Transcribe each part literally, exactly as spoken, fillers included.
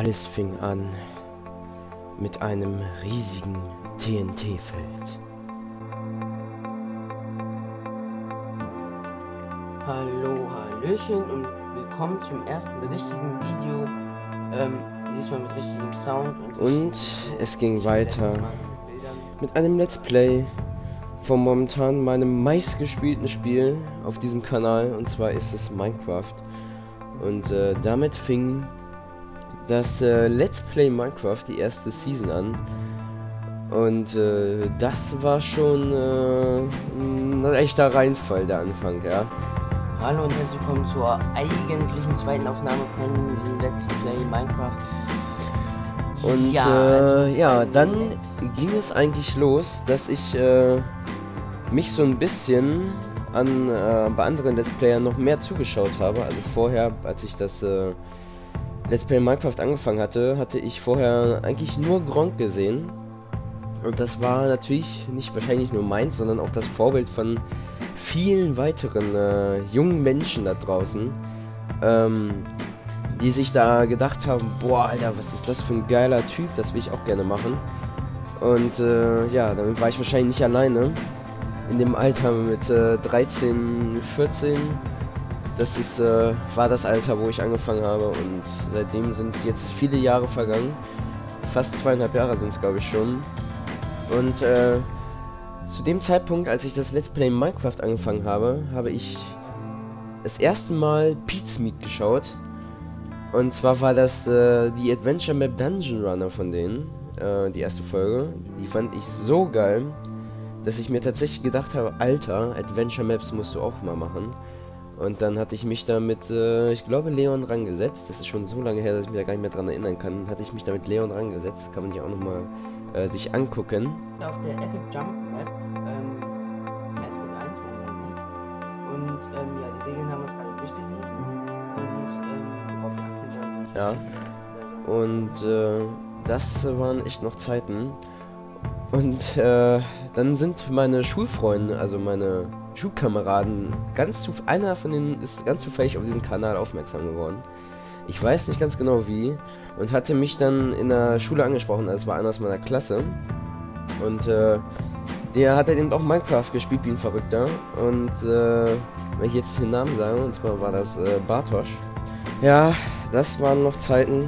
Alles fing an mit einem riesigen T N T-Feld. Hallo, Hallöchen und willkommen zum ersten richtigen Video. Ähm, diesmal mit richtigem Sound und, und es ging weiter mit einem Let's Play von momentan meinem meistgespielten Spiel auf diesem Kanal, und zwar ist es Minecraft. Und äh, damit fing das äh, Let's Play Minecraft, die erste Season, an. Und äh, das war schon äh, ein echter Reinfall, der Anfang, ja. Hallo und herzlich willkommen zur eigentlichen zweiten Aufnahme von Let's Play Minecraft. Und ja, äh, also ja dann ging es eigentlich los, dass ich äh, mich so ein bisschen an äh, bei anderen Let's Playern noch mehr zugeschaut habe. Also vorher, als ich das äh, Let's Play Minecraft angefangen hatte, hatte ich vorher eigentlich nur Gronkh gesehen. Und das war natürlich nicht wahrscheinlich nur meins, sondern auch das Vorbild von vielen weiteren äh, jungen Menschen da draußen, ähm, die sich da gedacht haben, boah, Alter, was ist das für ein geiler Typ, das will ich auch gerne machen. Und äh, ja, damit war ich wahrscheinlich nicht alleine. In dem Alter mit äh, dreizehn, vierzehn, das ist, äh, war das Alter, wo ich angefangen habe, und seitdem sind jetzt viele Jahre vergangen. Fast zweieinhalb Jahre sind es, glaube ich, schon. Und äh, zu dem Zeitpunkt, als ich das Let's Play Minecraft angefangen habe, habe ich das erste Mal Pete's Meat geschaut. Und zwar war das äh, die Adventure Map Dungeon Runner von denen, äh, die erste Folge. Die fand ich so geil, dass ich mir tatsächlich gedacht habe, Alter, Adventure Maps musst du auch mal machen. Und dann hatte ich mich da mit, äh, ich glaube, Leon rangesetzt. Das ist schon so lange her, dass ich mich da gar nicht mehr dran erinnern kann. Hatte ich mich da mit Leon rangesetzt. Kann man hier auch nochmal äh, sich angucken. Auf der Epic Jump Map, ähm, eins Punkt eins, wie man sieht. Und, ähm, ja, die Regeln haben wir uns gerade durchgelesen. Und, ähm, worauf wir achten sollen, sind die Ja. Kisten. Und, äh, das waren echt noch Zeiten. Und, äh, dann sind meine Schulfreunde, also meine Schulkameraden, ganz zu, einer von denen ist ganz zufällig auf diesen Kanal aufmerksam geworden. Ich weiß nicht ganz genau wie, und hatte mich dann in der Schule angesprochen, als war einer aus meiner Klasse. Und äh, der hat dann eben auch Minecraft gespielt wie ein Verrückter. Und äh, wenn ich jetzt den Namen sage, und zwar war das äh, Bartosz. Ja, das waren noch Zeiten.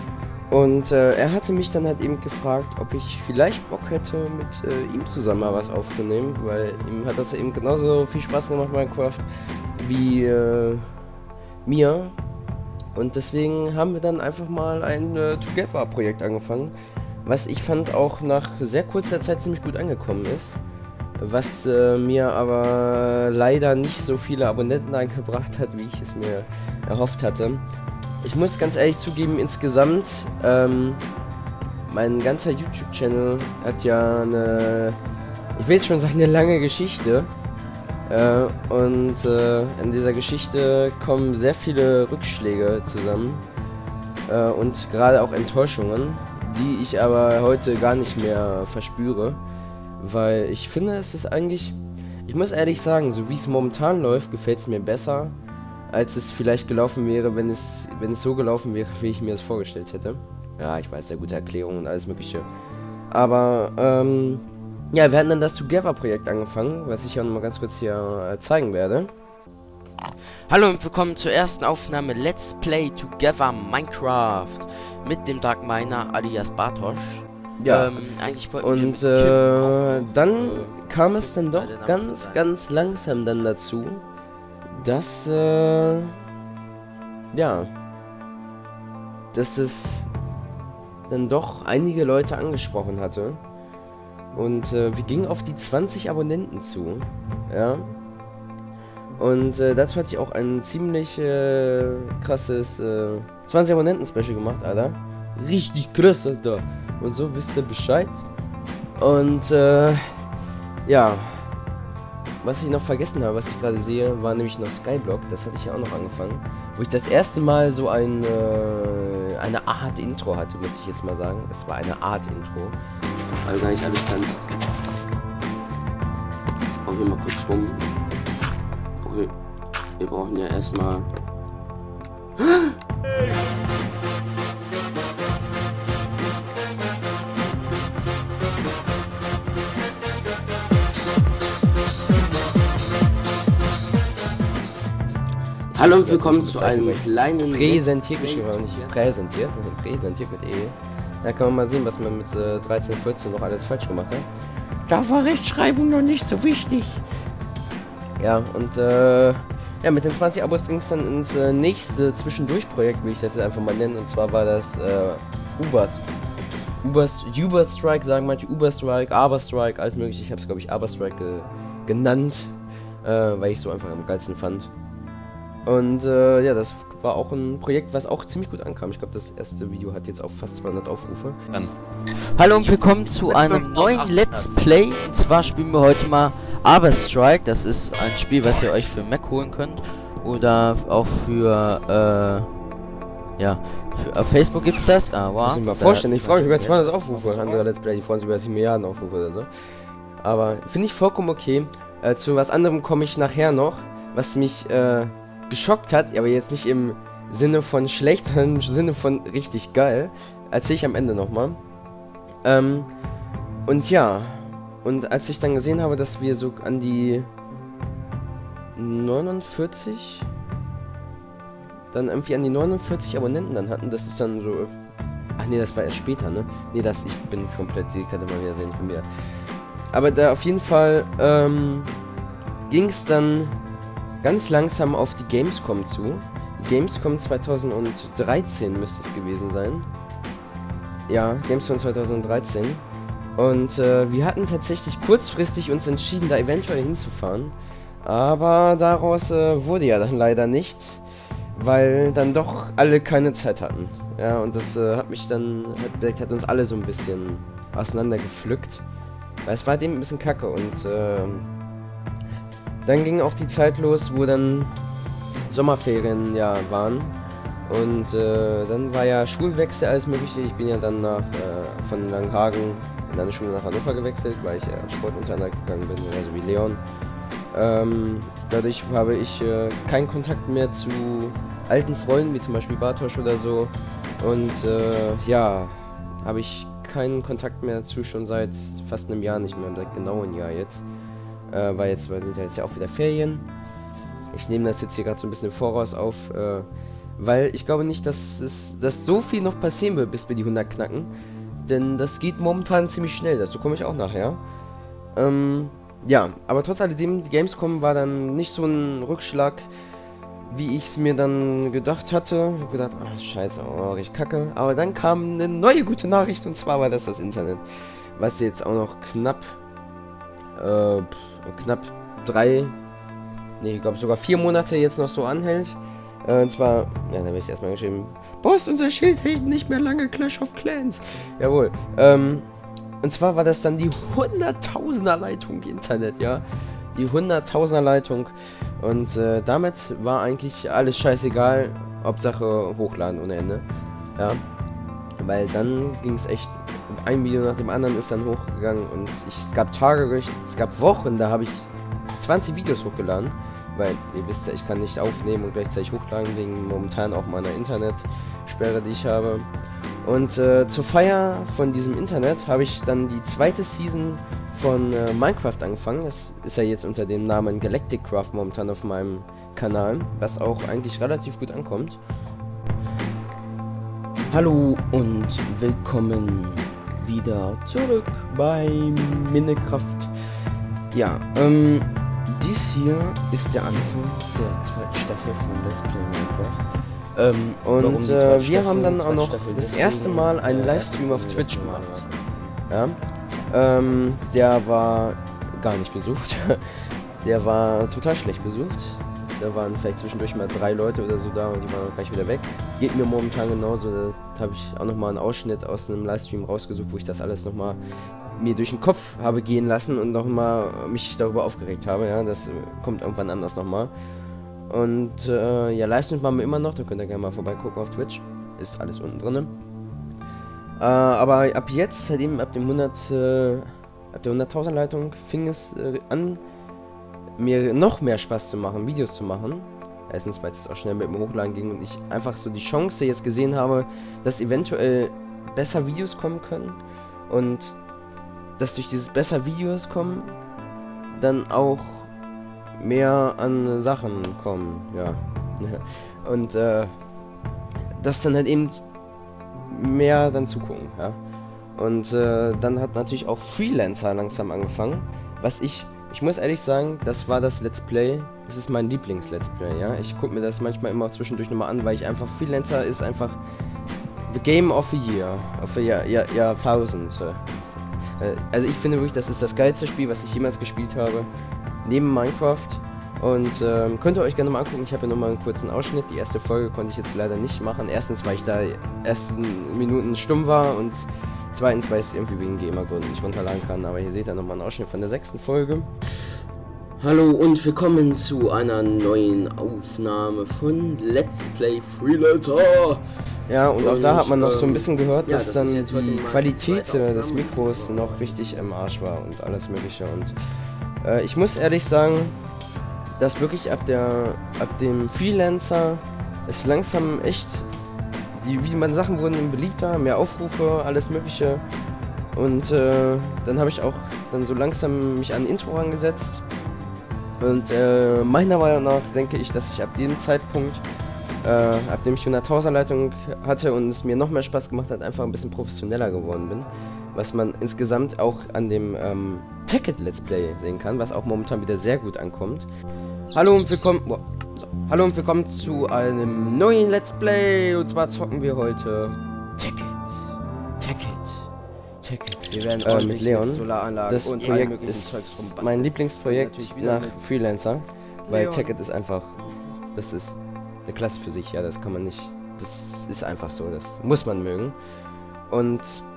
Und äh, er hatte mich dann halt eben gefragt, ob ich vielleicht Bock hätte, mit äh, ihm zusammen mal was aufzunehmen, weil ihm hat das eben genauso viel Spaß gemacht, Minecraft, wie äh, mir. Und deswegen haben wir dann einfach mal ein äh, Together-Projekt angefangen, was ich fand auch nach sehr kurzer Zeit ziemlich gut angekommen ist, was äh, mir aber leider nicht so viele Abonnenten eingebracht hat, wie ich es mir erhofft hatte. Ich muss ganz ehrlich zugeben, insgesamt, ähm, mein ganzer YouTube-Channel hat ja eine, ich will jetzt schon sagen, eine lange Geschichte. Äh, und äh, in dieser Geschichte kommen sehr viele Rückschläge zusammen. Äh, und gerade auch Enttäuschungen, die ich aber heute gar nicht mehr verspüre. Weil ich finde, es ist eigentlich, ich muss ehrlich sagen, so wie es momentan läuft, gefällt es mir besser, als es vielleicht gelaufen wäre, wenn es, wenn es so gelaufen wäre, wie ich mir das vorgestellt hätte. Ja, ich weiß, sehr gute Erklärungen und alles mögliche. Aber, ähm, ja, wir hatten dann das Together-Projekt angefangen, was ich ja nochmal ganz kurz hier äh, zeigen werde. Hallo und willkommen zur ersten Aufnahme Let's Play Together Minecraft mit dem Dark Miner alias Bartosz. Ja, ähm, eigentlich und äh, dann kam es dann doch ganz, ganz langsam dann dazu, dass, äh, ja, dass es dann doch einige Leute angesprochen hatte. Und äh, wir gingen auf die zwanzig Abonnenten zu, ja. Und äh, dazu hatte ich auch ein ziemlich äh, krasses äh, zwanzig Abonnenten-Special gemacht, Alter. Richtig krass, Alter. Und so wisst ihr Bescheid. Und äh, ja. Was ich noch vergessen habe, was ich gerade sehe, war nämlich noch Skyblock. Das hatte ich ja auch noch angefangen. Wo ich das erste Mal so ein, äh, eine Art Intro hatte, möchte ich jetzt mal sagen. Es war eine Art Intro. Weil du gar nicht alles kannst. Ich brauche hier mal kurz rum. Wir, wir brauchen ja erstmal. Hallo und willkommen zu einem kleinen präsentiert geschrieben, aber nicht präsentiert, sondern präsentiert mit E. Da kann man mal sehen, was man mit äh, dreizehn, vierzehn noch alles falsch gemacht hat. Da war Rechtschreibung noch nicht so wichtig. Ja, und äh, ja, mit den zwanzig Abos ging es dann ins äh, nächste Zwischendurch-Projekt, will ich das jetzt einfach mal nennen. Und zwar war das äh, Ubers. Ubers, Uber-Strike sagen manche, Uber-Strike, Aber-Strike, alles mögliche. Ich habe es, glaube ich, Aber-Strike ge genannt, äh, weil ich es so einfach am geilsten fand. Und äh, ja, das war auch ein Projekt, was auch ziemlich gut ankam. Ich glaube, das erste Video hat jetzt auch fast zweihundert Aufrufe. Dann. Hallo und willkommen zu einem neuen Let's Play. Und zwar spielen wir heute mal Aber-Strike. Das ist ein Spiel, was ihr euch für Mac holen könnt. Oder auch für, äh, ja, für, auf Facebook gibt's das. Ah, wow. Muss ich mal vorstellen, ich freue mich über zweihundert Aufrufe. Andere Let's Play, die freuen sich über sieben Milliarden Aufrufe oder so. Aber finde ich vollkommen okay. Äh, zu was anderem komme ich nachher noch, was mich, äh, geschockt hat, aber jetzt nicht im Sinne von schlecht, sondern im Sinne von richtig geil. Erzähle ich am Ende nochmal. Ähm, und ja, und als ich dann gesehen habe, dass wir so an die neunundvierzig, dann irgendwie an die neunundvierzig Abonnenten dann hatten, das ist dann so, ach nee, das war erst später, ne? Nee, das, ich bin komplett, sie könnte mal wieder sehen, ich bin wieder. Aber da auf jeden Fall, ähm, ging es dann ganz langsam auf die Gamescom zu. Gamescom zweitausenddreizehn müsste es gewesen sein. Ja, Gamescom zweitausenddreizehn. Und äh, wir hatten tatsächlich kurzfristig uns entschieden, da eventuell hinzufahren. Aber daraus äh, wurde ja dann leider nichts, weil dann doch alle keine Zeit hatten. Ja, und das äh, hat mich dann, hat, hat uns alle so ein bisschen auseinandergepflückt. Weil es war dem ein bisschen kacke und äh, dann ging auch die Zeit los, wo dann Sommerferien ja waren. Und äh, dann war ja Schulwechsel, alles mögliche. Ich bin ja dann nach, äh, von Langhagen in eine Schule nach Hannover gewechselt, weil ich ja äh, Sportunterricht gegangen bin, also wie Leon. Ähm, dadurch habe ich äh, keinen Kontakt mehr zu alten Freunden, wie zum Beispiel Bartosch oder so. Und äh, ja, habe ich keinen Kontakt mehr zu schon seit fast einem Jahr nicht mehr, seit genau ein Jahr jetzt. Äh, weil jetzt weil sind ja jetzt ja auch wieder Ferien. Ich nehme das jetzt hier gerade so ein bisschen im Voraus auf, äh, weil ich glaube nicht, dass es dass so viel noch passieren wird, bis wir die hundert knacken. Denn das geht momentan ziemlich schnell, dazu komme ich auch nachher. Ähm, ja, aber trotz alledem, die Gamescom war dann nicht so ein Rückschlag, wie ich es mir dann gedacht hatte. Ich habe gedacht, ach scheiße, oh, richtig kacke. Aber dann kam eine neue gute Nachricht, und zwar war das das Internet. Was jetzt auch noch knapp, äh, knapp drei, nee, ich glaube sogar vier Monate jetzt noch so anhält. Äh, und zwar, ja, da habe ich erstmal geschrieben, Boss, unser Schild hält nicht mehr lange Clash of Clans. Jawohl. Ähm, und zwar war das dann die hunderttausender Leitung Internet, ja. Die hunderttausender Leitung. Und äh, damit war eigentlich alles scheißegal. Hauptsache hochladen ohne Ende. Ja. Weil dann ging es echt, ein Video nach dem anderen ist dann hochgegangen. Und ich, es gab Tage, es gab Wochen, da habe ich zwanzig Videos hochgeladen. Weil, ihr wisst ja, ich kann nicht aufnehmen und gleichzeitig hochladen, wegen momentan auch meiner Internetsperre, die ich habe. Und äh, zur Feier von diesem Internet habe ich dann die zweite Season von äh, Minecraft angefangen. Das ist ja jetzt unter dem Namen Galacticraft momentan auf meinem Kanal, was auch eigentlich relativ gut ankommt. Hallo und willkommen wieder zurück bei Minecraft. Ja, ähm, dies hier ist der Anfang der zweiten Staffel von Let's Play Minecraft. Ähm, und äh, wir Staffel, haben dann auch noch Staffel, das erste Mal einen Livestream auf Twitch gemacht. Ja, ähm, der war gar nicht besucht. Der war total schlecht besucht. Da waren vielleicht zwischendurch mal drei Leute oder so da und die waren auch gleich wieder weg. Geht mir momentan genauso. Da habe ich auch nochmal einen Ausschnitt aus einem Livestream rausgesucht, wo ich das alles nochmal mir durch den Kopf habe gehen lassen und nochmal mich darüber aufgeregt habe. Ja, das kommt irgendwann anders nochmal. Und äh, ja, Livestreams machen wir immer noch, da könnt ihr gerne mal vorbeigucken auf Twitch. Ist alles unten drin. Äh, aber ab jetzt, seitdem ab dem hundert, äh, ab der hunderttausend Leitung, fing es äh, an, mir noch mehr Spaß zu machen, Videos zu machen. Erstens, weil es auch schnell mit dem Hochladen ging und ich einfach so die Chance jetzt gesehen habe, dass eventuell besser Videos kommen können. Und dass durch dieses besser Videos kommen, dann auch mehr an Sachen kommen, ja. Und äh, das dann halt eben mehr dann zugucken, ja. Und äh, dann hat natürlich auch Freelancer langsam angefangen, was ich, ich muss ehrlich sagen, das war das Let's Play, das ist mein Lieblings-Let's Play, ja. Ich gucke mir das manchmal immer zwischendurch nochmal an, weil ich einfach, Freelancer ist einfach the game of the year, of the year, year, year thousand. Äh, also ich finde wirklich, das ist das geilste Spiel, was ich jemals gespielt habe, neben Minecraft. Und ähm, könnt ihr euch gerne mal angucken, ich habe ja nochmal einen kurzen Ausschnitt, die erste Folge konnte ich jetzt leider nicht machen. Erstens, weil ich da ersten Minuten stumm war und zweitens, weil ich es irgendwie wegen Gamergründen nicht runterladen kann. Aber hier seht ihr nochmal einen Ausschnitt von der sechsten Folge. Hallo und willkommen zu einer neuen Aufnahme von Let's Play Freelancer. Ja, und, und auch da hat man noch so ein bisschen gehört, ja, dass das dann die Qualität des Mikros noch richtig im Arsch war und alles mögliche. Und äh, ich muss ehrlich sagen, dass wirklich ab der ab dem Freelancer es langsam echt, die, wie man Sachen wurden beliebter, mehr Aufrufe, alles mögliche. Und äh, dann habe ich auch dann so langsam mich an Intro rangesetzt. Und äh, meiner Meinung nach denke ich, dass ich ab dem Zeitpunkt, äh, ab dem ich hunderttausender Leitung hatte und es mir noch mehr Spaß gemacht hat, einfach ein bisschen professioneller geworden bin. Was man insgesamt auch an dem ähm, Tekkit Let's Play sehen kann, was auch momentan wieder sehr gut ankommt. Hallo und willkommen, boah, so. Hallo und willkommen zu einem neuen Let's Play. Und zwar zocken wir heute Tekkit, Tekkit, Tekkit. Wir werden äh, mit Leon. Solaranlagen das und Projekt ist mein Lieblingsprojekt nach Freelancer, weil Tekkit ist einfach, das ist eine Klasse für sich. Ja, das kann man nicht, das ist einfach so, das muss man mögen. Und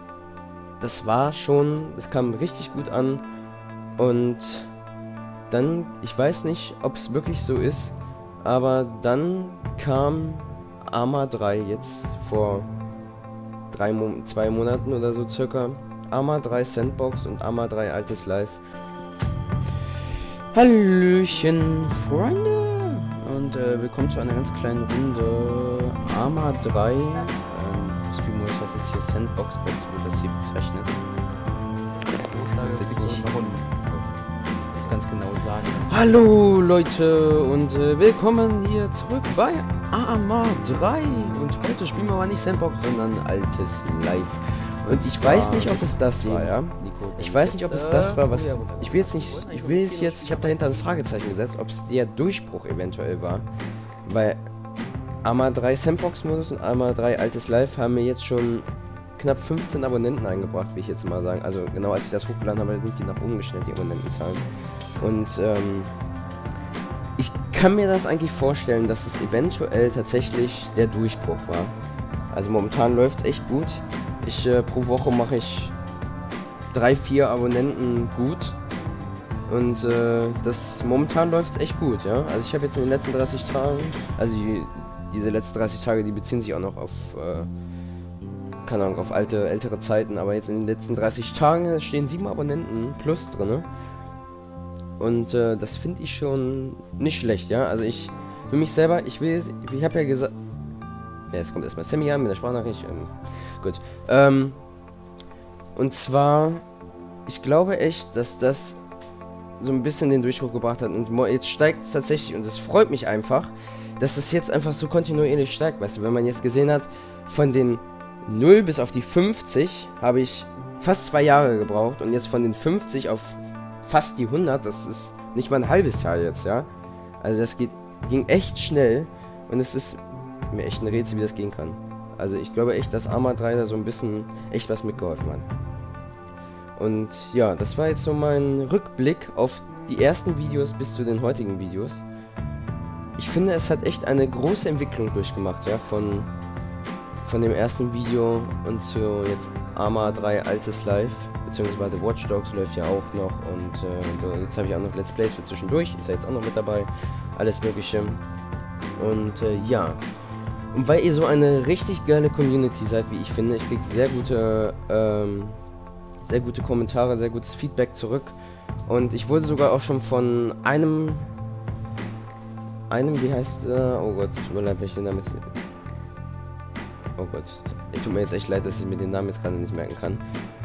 das war schon, das kam richtig gut an. Und dann, ich weiß nicht, ob es wirklich so ist, aber dann kam Arma drei jetzt vor drei Mo zwei Monaten oder so circa. Arma drei Sandbox und Arma drei Altes Live. Hallöchen, Freunde! Und äh, willkommen zu einer ganz kleinen Runde Arma drei. Ähm, Spielmodus heißt jetzt hier Sandbox, wird das hier bezeichnet. Ich jetzt nicht ganz genau sagen. Hallo Leute und äh, willkommen hier zurück bei Arma drei. Und heute spielen wir mal nicht Sandbox, sondern Altes Live. Und ich weiß nicht, ob es das war, ja. Ich weiß nicht, ob es das war, was... Ich will jetzt nicht... Ich will es jetzt... Ich habe dahinter ein Fragezeichen gesetzt, ob es der Durchbruch eventuell war. Weil Arma drei Sandbox-Modus und Arma drei Altes Live haben mir jetzt schon knapp fünfzehn Abonnenten eingebracht, will ich jetzt mal sagen. Also genau als ich das hochgeladen habe, sind die nach oben geschnellt, die Abonnentenzahlen. Und ähm, ich kann mir das eigentlich vorstellen, dass es eventuell tatsächlich der Durchbruch war. Also momentan läuft es echt gut. Ich äh, pro Woche mache ich drei, vier Abonnenten gut. Und äh, das momentan läuft es echt gut, ja. Also ich habe jetzt in den letzten dreißig Tagen, also die, diese letzten dreißig Tage, die beziehen sich auch noch auf äh, keine Ahnung, auf alte, ältere Zeiten, aber jetzt in den letzten dreißig Tagen stehen sieben Abonnenten plus drin. Und äh, das finde ich schon nicht schlecht, ja. Also ich, für mich selber, ich will, ich habe ja gesagt, ja, jetzt kommt erstmal Sammy an mit der Sprachnachricht, ähm, gut. Ähm, und zwar, ich glaube echt, dass das so ein bisschen den Durchbruch gebracht hat und jetzt steigt es tatsächlich und es freut mich einfach, dass es jetzt einfach so kontinuierlich steigt, weißt du, wenn man jetzt gesehen hat, von den null bis auf die fünfzig habe ich fast zwei Jahre gebraucht und jetzt von den fünfzig auf fast die hundert, das ist nicht mal ein halbes Jahr jetzt, ja. Also das geht, ging echt schnell und es ist mir echt ein Rätsel, wie das gehen kann. Also ich glaube echt, dass Arma drei da so ein bisschen echt was mitgeholfen hat. Und ja, das war jetzt so mein Rückblick auf die ersten Videos bis zu den heutigen Videos. Ich finde, es hat echt eine große Entwicklung durchgemacht, ja, von von dem ersten Video und zu jetzt Arma drei Altes Live, beziehungsweise Watch Dogs läuft ja auch noch und äh, jetzt habe ich auch noch Let's Plays für zwischendurch, ist ja jetzt auch noch mit dabei, alles mögliche. Und äh, ja, und weil ihr so eine richtig geile Community seid, wie ich finde, ich kriege sehr gute, ähm, sehr gute Kommentare, sehr gutes Feedback zurück und ich wurde sogar auch schon von einem, einem, wie heißt, äh, oh Gott, tut mir leid, wenn ich den Namen jetzt... Oh Gott, es tut mir jetzt echt leid, dass ich mir den Namen jetzt gerade nicht merken kann.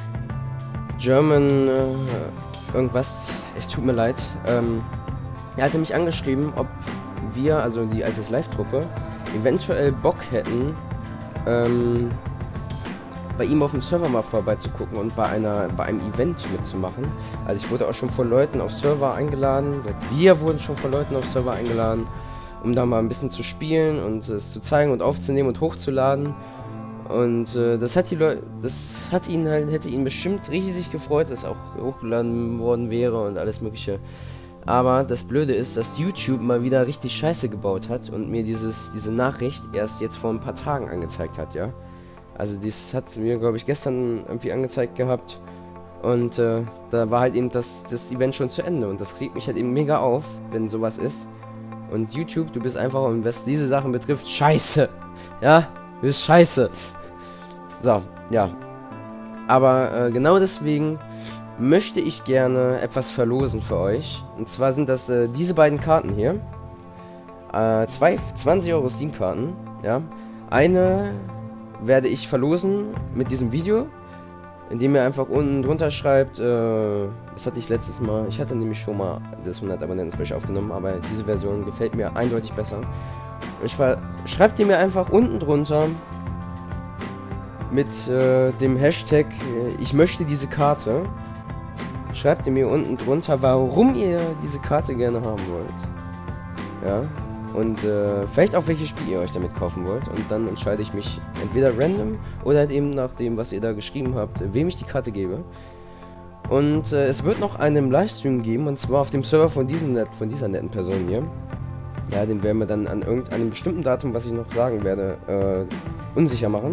German, äh, irgendwas, echt tut mir leid. Ähm, er hatte mich angeschrieben, ob wir, also die Altes Live-Truppe, eventuell Bock hätten, ähm, bei ihm auf dem Server mal vorbeizugucken und bei einer bei einem Event mitzumachen. Also ich wurde auch schon von Leuten auf Server eingeladen, wir wurden schon von Leuten auf Server eingeladen, um da mal ein bisschen zu spielen und es zu zeigen und aufzunehmen und hochzuladen. Und äh, das hat die Leute, das hat ihn halt, hätte ihn bestimmt riesig gefreut, dass auch hochgeladen worden wäre und alles mögliche. Aber das Blöde ist, dass YouTube mal wieder richtig Scheiße gebaut hat und mir dieses diese Nachricht erst jetzt vor ein paar Tagen angezeigt hat, ja. Also das hat mir, glaube ich, gestern irgendwie angezeigt gehabt. Und äh, da war halt eben das, das Event schon zu Ende. Und das regt mich halt eben mega auf, wenn sowas ist. Und YouTube, du bist einfach, und was diese Sachen betrifft, scheiße. Ja, du bist scheiße. So, ja. Aber äh, genau deswegen möchte ich gerne etwas verlosen für euch. Und zwar sind das äh, diese beiden Karten hier. Äh, zwei zwanzig Euro Steam-Karten. Ja. Eine werde ich verlosen mit diesem Video, indem ihr einfach unten drunter schreibt, äh, das hatte ich letztes Mal, ich hatte nämlich schon mal das hundert Abonnenten-Special aufgenommen, aber diese Version gefällt mir eindeutig besser. Und schre schreibt ihr mir einfach unten drunter mit äh, dem Hashtag, äh, ich möchte diese Karte, schreibt ihr mir unten drunter, warum ihr diese Karte gerne haben wollt. Ja. Und äh, vielleicht auch welches Spiel ihr euch damit kaufen wollt. Und dann entscheide ich mich entweder random oder halt eben nach dem, was ihr da geschrieben habt, wem ich die Karte gebe. Und äh, es wird noch einen Livestream geben, und zwar auf dem Server von, diesem Net von dieser netten Person hier. Ja, den werden wir dann an irgendeinem bestimmten Datum, was ich noch sagen werde, äh, unsicher machen.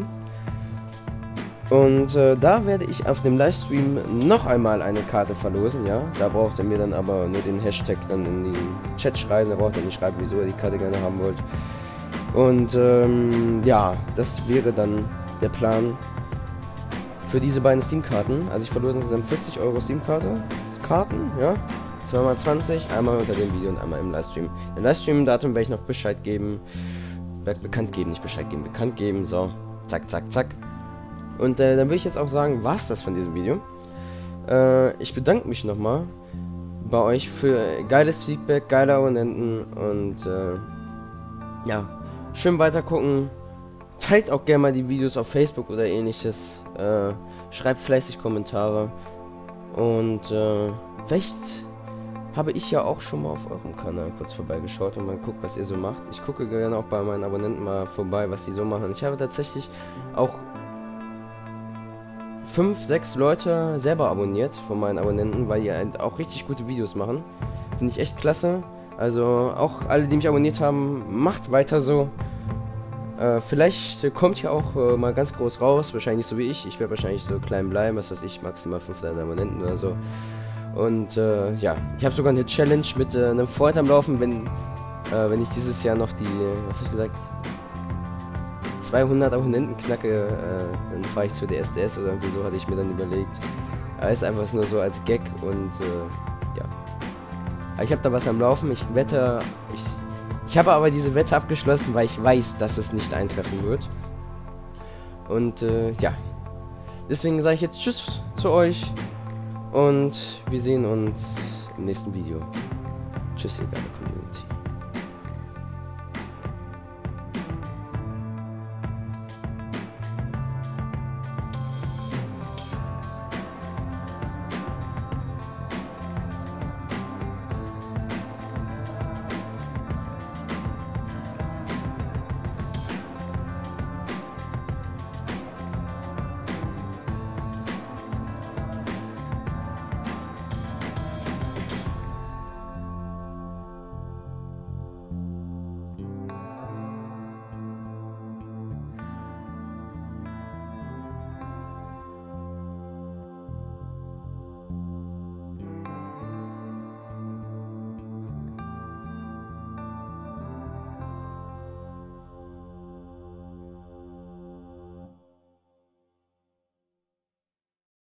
Und äh, da werde ich auf dem Livestream noch einmal eine Karte verlosen, ja. Da braucht ihr mir dann aber nur den Hashtag dann in den Chat schreiben, da braucht ihr nicht schreiben, wieso ihr die Karte gerne haben wollt. Und ähm, ja, das wäre dann der Plan für diese beiden Steam-Karten. Also ich verlose insgesamt vierzig Euro Steam-Karte, Karten, ja. zwei mal zwanzig, einmal unter dem Video und einmal im Livestream. Im Livestream-Datum werde ich noch Bescheid geben, werde bekannt geben, nicht Bescheid geben, bekannt geben, so, zack, zack, zack. Und äh, dann würde ich jetzt auch sagen, war's das von diesem Video. Äh, ich bedanke mich nochmal bei euch für geiles Feedback, geile Abonnenten und äh, ja, schön weiter gucken. Teilt auch gerne mal die Videos auf Facebook oder ähnliches. Äh, schreibt fleißig Kommentare. Und äh, vielleicht habe ich ja auch schon mal auf eurem Kanal kurz vorbeigeschaut und mal guckt, was ihr so macht. Ich gucke gerne auch bei meinen Abonnenten mal vorbei, was die so machen. Ich habe tatsächlich auch fünf, sechs Leute selber abonniert von meinen Abonnenten, weil die halt auch richtig gute Videos machen. Finde ich echt klasse. Also auch alle, die mich abonniert haben, macht weiter so. Äh, vielleicht kommt ja auch äh, mal ganz groß raus, wahrscheinlich so wie ich. Ich werde wahrscheinlich so klein bleiben, was weiß ich, maximal fünfhundert Abonnenten oder so. Und äh, ja, ich habe sogar eine Challenge mit äh, einem Freund am Laufen, wenn, äh, wenn ich dieses Jahr noch die, was habe ich gesagt, zweihundert Abonnenten knacke, äh, dann fahre ich zu der S D S oder irgendwie so, hatte ich mir dann überlegt. Äh, ist einfach nur so als Gag und äh, ja. Aber ich habe da was am Laufen, ich wette, ich, ich habe aber diese Wette abgeschlossen, weil ich weiß, dass es nicht eintreffen wird. Und äh, ja, deswegen sage ich jetzt Tschüss zu euch und wir sehen uns im nächsten Video. Tschüss, ihr geile Kunden.